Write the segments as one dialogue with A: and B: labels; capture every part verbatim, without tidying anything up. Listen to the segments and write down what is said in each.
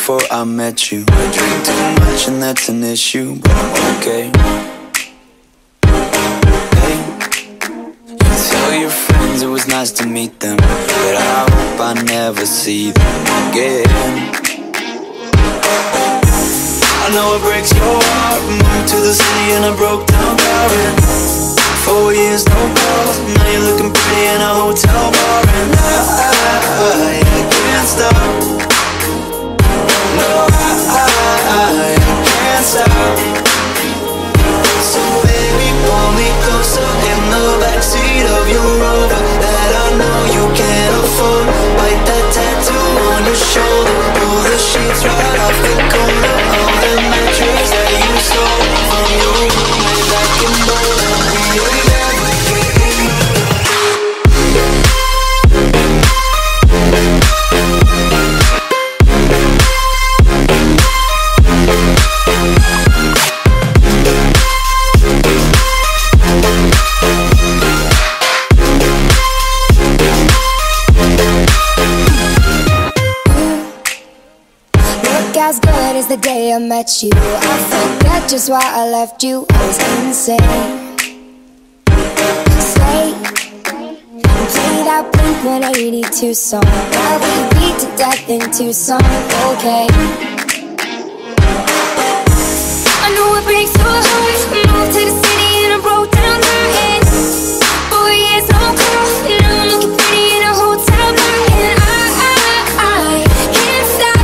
A: before I met you. I drink too much and that's an issue, but I'm okay. Hey, you tell your friends it was nice to meet them, but I hope I never see them again. I know it breaks your heart. Moved to the city in a broke down car. Four years, no calls. Now you're looking pretty in a hotel bar. And I, I, I can't stop. No, I, I, I can't stop. So baby, pull me closer in the backseat of your Rover that I know you can't afford. Bite that tattoo on your shoulder. Pull the sheets right off the corner of the mattress that you stole from your roommate back in Boulder.
B: As good as the day I met you, I forget just why I left you. I was insane. Stay and play that Blink one eighty-two song while we beat to death in Tucson. Okay, I know it breaks your heart. Moved to the city and I broke down her head. Four years, no call. Now I'm looking pretty in a hotel bar. And I, I, I can't stop.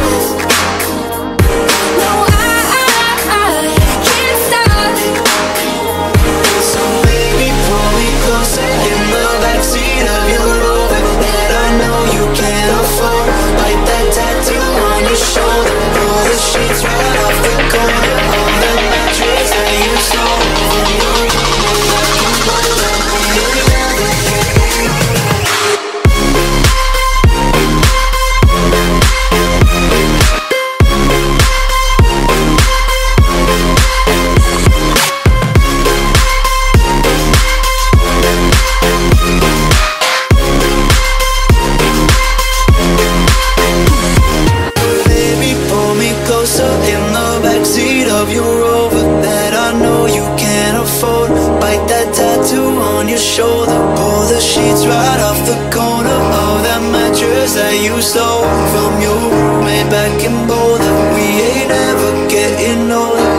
B: Sheets right off the corner of the mattress that you stole from your roommate back in Boulder. In the backseat of your Rover that I know you can't afford. Bite that tattoo on your shoulder. Pull the sheets right off the corner of that mattress that you stole from your roommate back in Boulder. We ain't ever getting older.